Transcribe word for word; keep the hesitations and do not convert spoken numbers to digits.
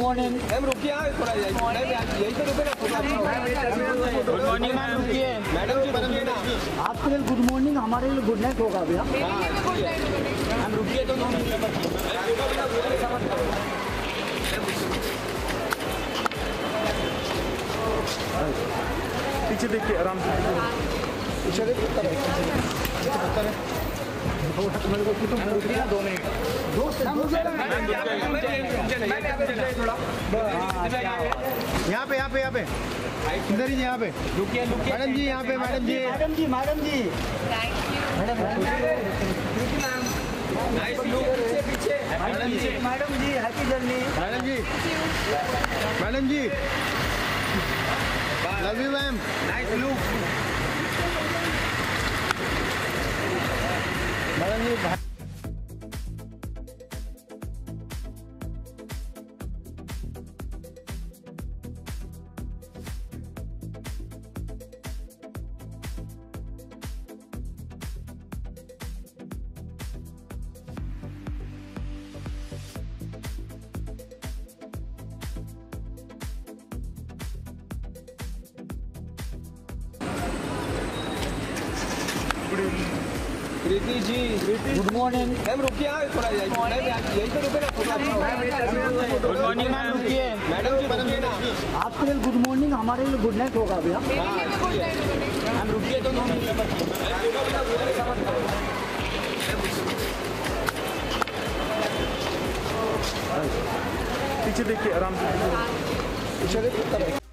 Morning ma'am रुकिए थोड़ा यही तो रुके ना। गुड मॉर्निंग मैम, रुकिए मैडम जी, रुकिए ना। आपके लिए गुड मॉर्निंग, हमारे लिए गुड नाइट होगा भैया। मैम रुकिए तो दो मिनट। पीछे देखिए आराम से, पीछे देखिए दो मिनट यहाँ पे यहाँ पे यहाँ पे इधर ही, यहाँ पे रुकिए रुकिए मैडम जी, यहाँ पे madam ji, madam ji madam ji madam पीछे madam ji madam ji happy journey. Madam ji madam ji love you ma'am. Nice look madam ji Preeti ji, good morning ma'am रुकिए थोड़ा यही तो रुके ना। गुड मॉर्निंग मैम, रुकिए मैडम जी, रुकिए ना। आपके लिए गुड मॉर्निंग, हमारे लिए गुड नाइट होगा भैया। मैम रुकिए तो दो मिनट। पीछे देखिए आराम से, पीछे देखिए।